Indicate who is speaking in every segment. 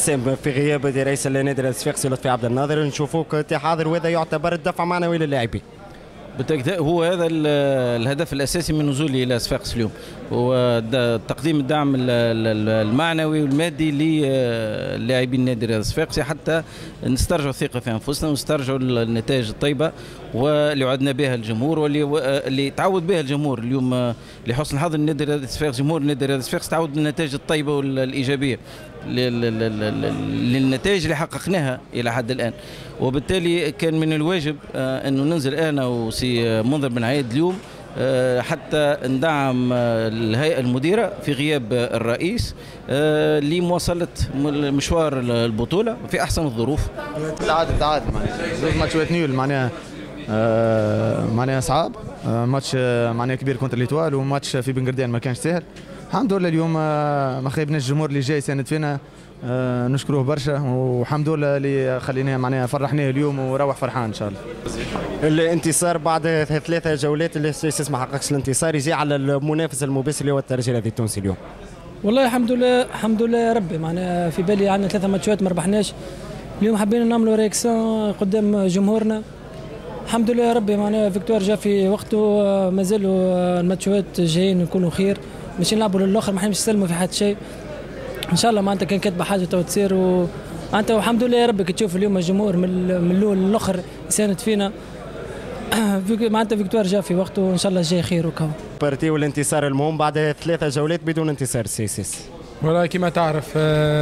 Speaker 1: بسام في غياب رئيس النادي الصفاقسي لطفي عبد الناظر نشوفوك انت حاضر، وهذا يعتبر الدفع معنوي للاعبين.
Speaker 2: بالتأكيد هو هذا الهدف الأساسي من نزولي إلى صفاقس اليوم، هو تقديم الدعم المعنوي والمادي للاعبين النادي الرياضي الصفاقسي حتى نسترجعوا الثقة في أنفسنا ونسترجعوا النتائج الطيبة واللي وعدنا بها الجمهور واللي تعود بها الجمهور اليوم. لحسن الحظ النادي الرياضي الصفاقسي، جمهور النادي الرياضي الصفاقسي تعود بالنتائج الطيبة والإيجابية للنتائج اللي حققناها إلى حد الآن، وبالتالي كان من الواجب أنه ننزل أنا وسي منذر بن عايد اليوم حتى ندعم الهيئة المديرة في غياب الرئيس لمواصلة مشوار البطولة في أحسن الظروف.
Speaker 3: تعادل معناها زوج ماتشات نيول معناها صعاب، ماتش معناها كبير كونتر ليتوال وماتش في بن قردان ما كانش سهل. الحمد لله اليوم ما خيبناش الجمهور اللي جاي ساند فينا، نشكروه برشا، والحمد لله اللي خليناه معناها فرحناه اليوم وروح فرحان ان شاء الله.
Speaker 1: الانتصار بعد 3 جولات اللي ما حققش الانتصار يجي على المنافس المباشر اللي هو الترجي الرياضي التونسي اليوم.
Speaker 4: والله الحمد لله يا ربي، معناها في بالي عندنا 3 ماتشات ما ربحناش، اليوم حبينا نعملوا رياكسيون قدام جمهورنا. الحمد لله يا ربي، معناها فيكتوار جا في وقته، مازالوا الماتشات جايين نكونوا خير، ماشي نلعبوا للاخر، ما حنمش نسلموا في حتى شيء ان شاء الله. معناتها كان كاتبه حاجه تو تصير معناتها والحمد لله يا ربي. كتشوف اليوم الجمهور من الاول للاخر يساند فينا معناتها فيكتوار جا في وقته، وان شاء الله جاي خير وكا.
Speaker 1: بارتي والانتصار المهم بعد 3 جولات بدون انتصار السيسيس.
Speaker 5: والله كما تعرف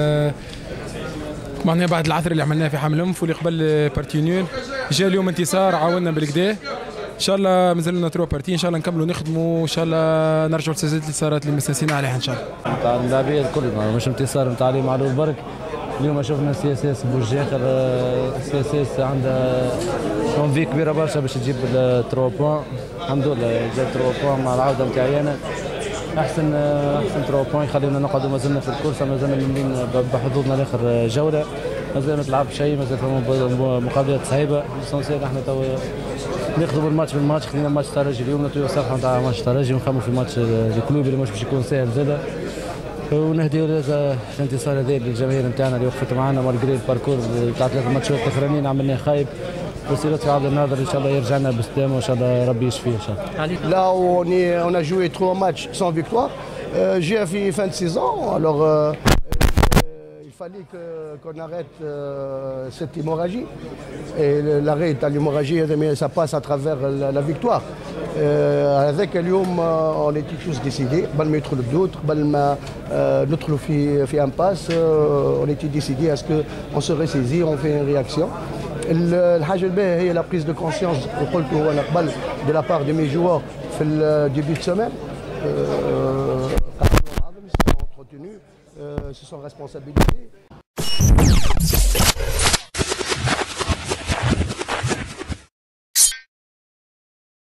Speaker 5: معناها بعد العثر اللي عملناه في حامل انف واللي قبل بارتي نول جا اليوم انتصار عاوننا بالكدا. ان شاء الله مازال لنا 3 بارتي، ان شاء الله نكملوا نخدموا، ان شاء الله نرجعوا للسلسله اللي صارت اللي مستانسين عليها ان شاء الله.
Speaker 6: نتاع اللاعبين الكل مش انتصار نتاع علي معلول برك. اليوم شفنا سي اس اس بوجاخر، سي اس اس عندها اونفي كبيره برشا باش تجيب 3 بوان. الحمد لله جاب 3 بوان مع العوده نتاعي انا، احسن 3 بوان يخلينا نقعدوا مازلنا في الكورسه، مازلنا ملمين بحظوظنا لاخر جوله، مازال ما تلعب شيء، مازال فما مقابلات صعيبه. ليسونسيال احنا تو نخدموا الماتش بالماتش، خلينا ماتش ترجي اليوم نعطيو صفحه نتاع ماتش ترجي، ونخمموا في ماتش الكلوب اللي مش باش يكون سهل زاده، ونهديو الانتصار هذا للجماهير نتاعنا اللي وقفت معنا مالغري الباركور تاع 3 ماتشات الاخرانيين عملناه خايب. وسي لطفي عبد الناظر ان شاء الله يرجع لنا بالسلامه، وان شاء الله ربي يشفيه ان شاء الله.
Speaker 7: Là on a joué 3 matchs sans victoire. J'ai fait fin de saison, alors il fallait qu'on arrête cette hémorragie. Et l'arrêt de l'hémorragie, ça passe à travers la victoire. Avec اليوم on était tous décidés, قبل ما يدخل الضغوط، قبل ما ندخلوا في impasse, on était décidés à ce que on se ressaisit, on fait une réaction. الحاجه الباهيه هي لا بريز دو كونسيونس قلت هو انا قبل دي لا بار دي مي جوار في الديبي دو سيمين سي سون ريسبونسابيلتي.